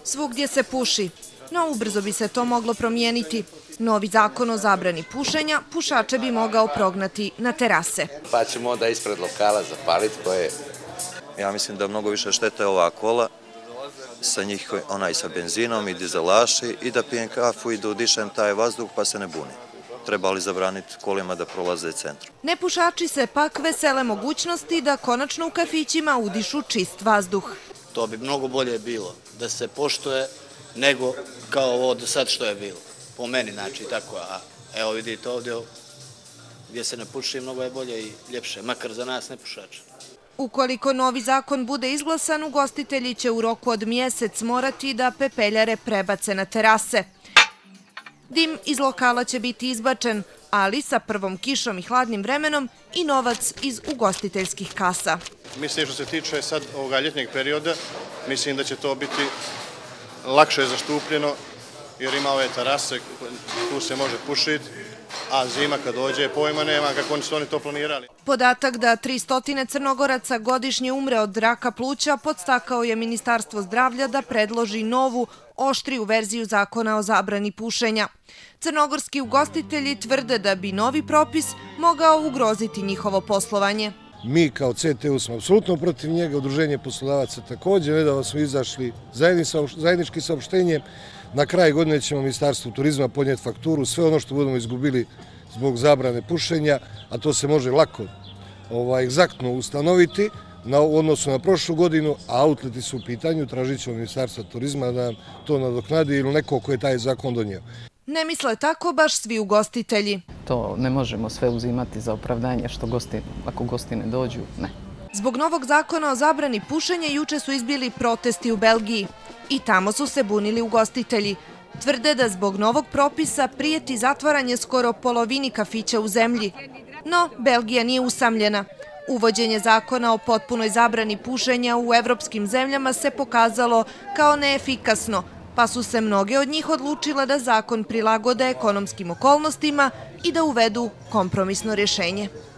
Svugdje se puši, no ubrzo bi se to moglo promijeniti. Novi zakon o zabrani pušenja pušače bi mogao prognati na terase. Pa ćemo onda ispred lokala zapaliti koje... Ja mislim da mnogo više štete ova kola, sa njih onaj sa benzinom i dizelaši i da pijem kafu i da udišem taj vazduh pa se ne buni. Treba li zabraniti kolima da prolaze centrom? Nepušači se pak vesele mogućnosti da konačno u kafićima udišu čist vazduh. To bi mnogo bolje bilo da se poštuje nego kao ovo do sad što je bilo. Po meni, znači, tako. A evo vidite ovdje gdje se ne puši, mnogo je bolje i ljepše, makar za nas nepušača. Ukoliko novi zakon bude izglasan, ugostitelji će u roku od mjesec morati da pepeljare prebace na terase. Dim iz lokala će biti izbačen, ali sa prvom kišom i hladnim vremenom i novac iz ugostiteljskih kasa. Mislim što se tiče sad ovoga ljetnjeg perioda, mislim da će to biti lakše zaštupljeno jer ima ove terase, tu se može pušiti, a zima kad dođe pojma nema kako su oni to planirali. Podatak da 300 Crnogoraca godišnje umre od raka pluća podstakao je Ministarstvo zdravlja da predloži novu, oštriju verziju zakona o zabrani pušenja. Crnogorski ugostitelji tvrde da bi novi propis mogao ugroziti njihovo poslovanje. Mi kao CTU smo apsolutno protiv njega, Udruženje poslodavaca također, nedavno smo izašli zajednički saopštenjem. Na kraju godine ćemo Ministarstvu turizma podnijeti fakturu, sve ono što budemo izgubili zbog zabrane pušenja, a to se može lako egzaktno ustanoviti u odnosu na prošlu godinu, a outleti su u pitanju, tražit ćemo Ministarstva turizma da nam to nadoknadi ili neko ko je taj zakon donio. Ne misle tako baš svi ugostitelji. To ne možemo sve uzimati za opravdanje što ako gosti ne dođu, ne. Zbog novog zakona o zabrani pušenja juče su izbili protesti u Belgiji. I tamo su se bunili ugostitelji. Tvrde da zbog novog propisa prijeti zatvaranje skoro polovini kafića u zemlji. No, Belgija nije usamljena. Uvođenje zakona o potpunoj zabrani pušenja u evropskim zemljama se pokazalo kao neefikasno, pa su se mnoge od njih odlučile da zakon prilagode ekonomskim okolnostima i da uvedu kompromisno rješenje.